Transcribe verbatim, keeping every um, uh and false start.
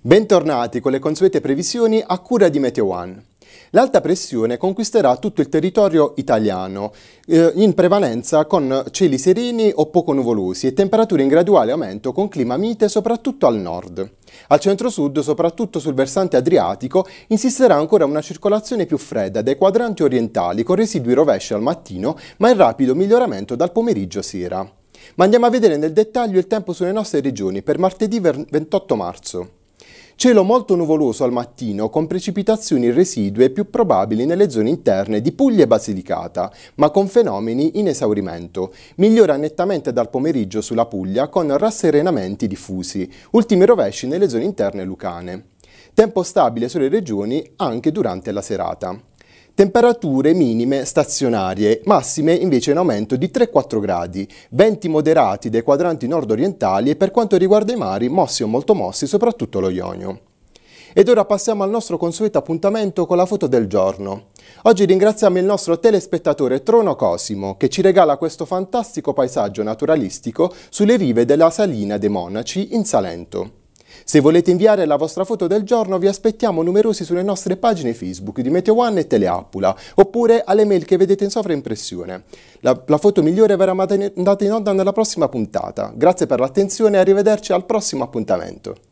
Bentornati con le consuete previsioni a cura di Meteo One. L'alta pressione conquisterà tutto il territorio italiano, eh, in prevalenza con cieli sereni o poco nuvolosi e temperature in graduale aumento con clima mite soprattutto al nord. Al centro-sud, soprattutto sul versante adriatico, insisterà ancora una circolazione più fredda dai quadranti orientali con residui rovesci al mattino, ma in rapido miglioramento dal pomeriggio sera. Ma andiamo a vedere nel dettaglio il tempo sulle nostre regioni per martedì ventotto marzo. Cielo molto nuvoloso al mattino, con precipitazioni residue più probabili nelle zone interne di Puglia e Basilicata, ma con fenomeni in esaurimento. Migliora nettamente dal pomeriggio sulla Puglia con rasserenamenti diffusi, ultimi rovesci nelle zone interne lucane. Tempo stabile sulle regioni anche durante la serata. Temperature minime stazionarie, massime invece in aumento di tre quattro gradi, venti moderati dai quadranti nord-orientali e per quanto riguarda i mari mossi o molto mossi, soprattutto lo Ionio. Ed ora passiamo al nostro consueto appuntamento con la foto del giorno. Oggi ringraziamo il nostro telespettatore Trono Cosimo che ci regala questo fantastico paesaggio naturalistico sulle rive della Salina dei Monaci in Salento. Se volete inviare la vostra foto del giorno vi aspettiamo numerosi sulle nostre pagine Facebook di Meteo One e Teleappula, oppure alle mail che vedete in sovraimpressione. La, la foto migliore verrà mandata in onda nella prossima puntata. Grazie per l'attenzione e arrivederci al prossimo appuntamento.